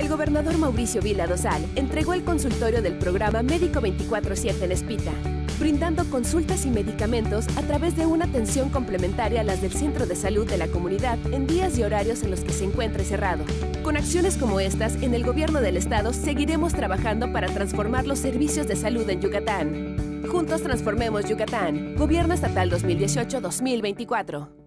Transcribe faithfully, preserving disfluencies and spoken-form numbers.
gobernador Mauricio Vila Dosal entregó el consultorio del programa Médico veinticuatro siete en Espita, brindando consultas y medicamentos a través de una atención complementaria a las del Centro de Salud de la comunidad en días y horarios en los que se encuentre cerrado. Con acciones como estas, en el gobierno del estado seguiremos trabajando para transformar los servicios de salud en Yucatán. Juntos transformemos Yucatán. Gobierno Estatal dos mil dieciocho a dos mil veinticuatro.